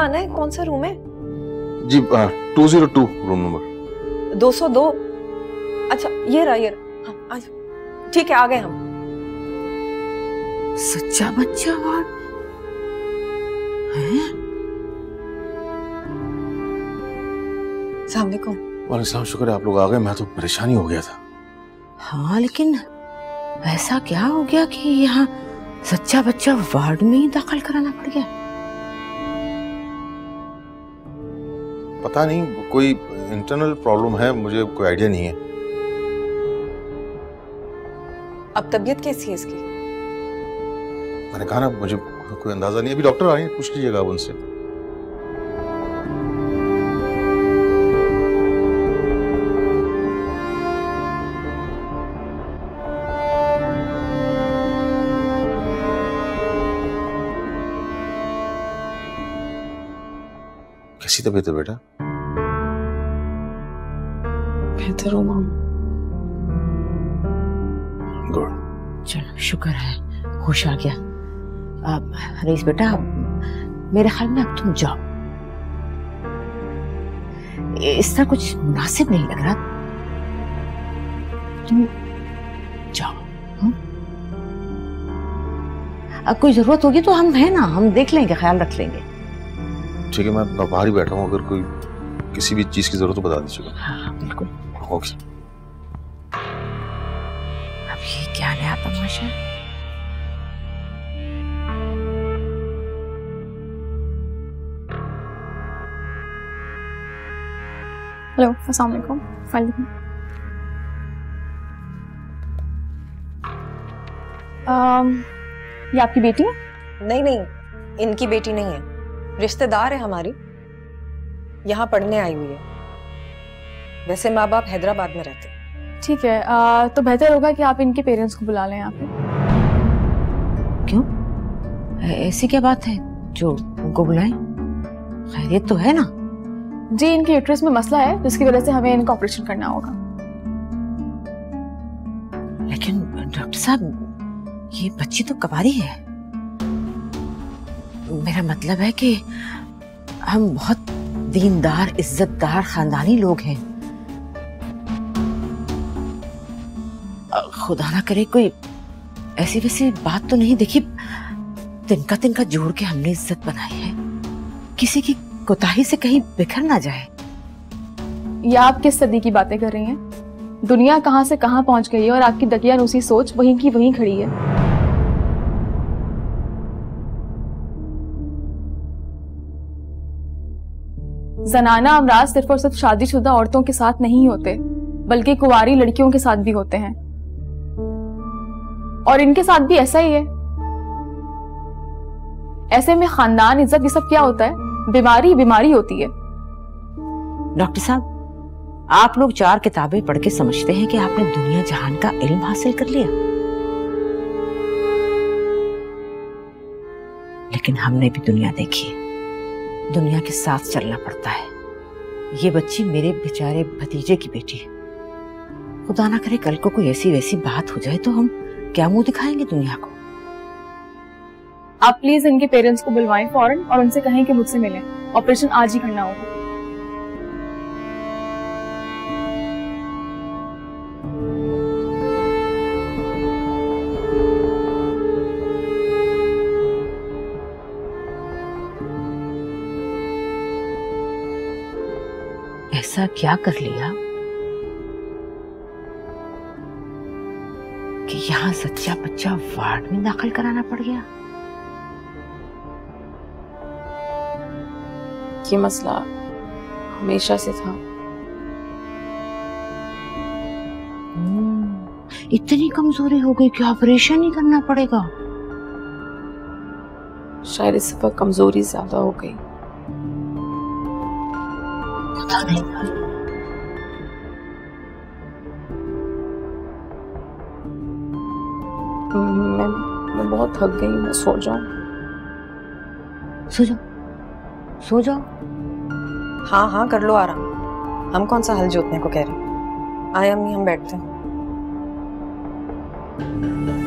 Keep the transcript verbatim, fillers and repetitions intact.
आना है? कौन सा रूम है? G two zero two room number दो सौ दो। अच्छा ये रहा ये रहा। हाँ आ जाओ। ठीक है आ गए हम। सच्चा बच्चा वार्ड है? अस्सलाम वालेकुम। वालेकुम, शुक्र है आप लोग आ गए, मैं तो परेशान ही हो गया था। हाँ लेकिन ऐसा क्या हो गया कि यहाँ सच्चा बच्चा वार्ड में ही दाखिल कराना पड़ गया? पता नहीं, कोई इंटरनल प्रॉब्लम है, मुझे कोई आइडिया नहीं है। अब तबीयत कैसी है इसकी? मैंने कहा ना मुझे कोई अंदाजा नहीं। अभी डॉक्टर आ रहे हैं, पूछ लीजिएगा आप उनसे। कैसी तबीयत है बेटा? बेहतर हूँ माम। गुड। चलो शुक्र है, होश आ गया। अब रईस बेटा मेरे ख्याल में अब तुम जाओ, इस तरह कुछ मुनासिब नहीं लग रहा, तुम जाओ। हुँ? अब कोई जरूरत होगी तो हम है ना, हम देख लेंगे, ख्याल रख लेंगे। ठीक है, मैं बाहर ही बैठा हूँ, अगर कोई किसी भी चीज की जरूरत तो बता दीजिएगा। हाँ बिल्कुल। ओके। अब ये क्या नया तमाशा है? हेलो अस्सलाम वालेकुम। फाइल देखो। ये आपकी बेटी है? नहीं नहीं, इनकी बेटी नहीं है, रिश्तेदार है हमारी, यहाँ पढ़ने आई हुई है। वैसे माँ बाप हैदराबाद में रहते हैं। ठीक है, आ, तो बेहतर होगा कि आप इनके पेरेंट्स को बुला लें यहाँ पे। क्यों, ऐसी क्या बात है जो उनको बुलाएं? खैरियत तो है ना? जी इनके यूट्रस में मसला है जिसकी वजह से हमें इनका ऑपरेशन करना होगा। लेकिन डॉक्टर साहब ये बच्ची तो कवारी है। मेरा मतलब है कि हम बहुत दीनदार इज्जतदार खानदानी लोग हैं, खुदा ना करे कोई ऐसी वैसी बात तो नहीं। देखिए तिनका तिनका जोड़ के हमने इज्जत बनाई है, किसी की कोताही से कहीं बिखर ना जाए। ये आप किस सदी की बातें कर रही हैं? दुनिया कहां से कहां पहुंच गई है और आपकी दकियानूसी सोच वहीं की वहीं खड़ी है। जनाना अमराज सिर्फ और सिर्फ शादीशुदा औरतों के साथ नहीं होते, बल्कि कुंवारी लड़कियों के साथ भी होते हैं, और इनके साथ भी ऐसा ही है। ऐसे में खानदान इज्जत ये सब क्या होता है? बीमारी बीमारी होती है। डॉक्टर साहब आप लोग चार किताबें पढ़ के समझते हैं कि आपने दुनिया जहान का इल्म हासिल कर लिया, लेकिन हमने भी दुनिया देखी है, दुनिया के साथ चलना पड़ता है। ये बच्ची मेरे बेचारे भतीजे की बेटी है, खुदा ना करे कल को कोई ऐसी वैसी बात हो जाए तो हम क्या मुंह दिखाएंगे दुनिया को? आप प्लीज इनके पेरेंट्स को बुलवाएं फौरन और उनसे कहें कि मुझसे मिलें, ऑपरेशन आज ही करना होगा। ऐसा क्या कर लिया कि यहाँ सच्चा बच्चा वार्ड में दाखिल कराना पड़ गया? ये मसला हमेशा से था। इतनी कमजोरी हो गई कि ऑपरेशन ही करना पड़ेगा? शायद इस पर कमजोरी ज्यादा हो गई। मैं मैं बहुत थक गई, मैं सो जाऊं। सो जाओ सो जाओ। हाँ हाँ कर लो आराम, हम कौन सा हल जोतने को कह रहे हैं। आए अम्मी हम बैठते हैं।